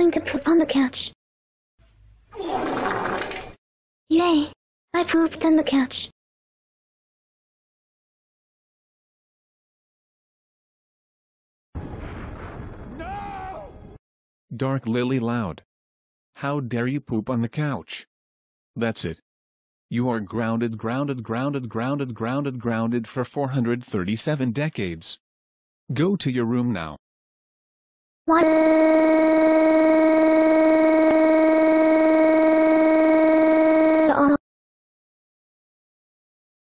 going to poop on the couch. Yay! I pooped on the couch. Dark Lily Loud. How dare you poop on the couch? That's it. You are grounded for 437 decades. Go to your room now. What?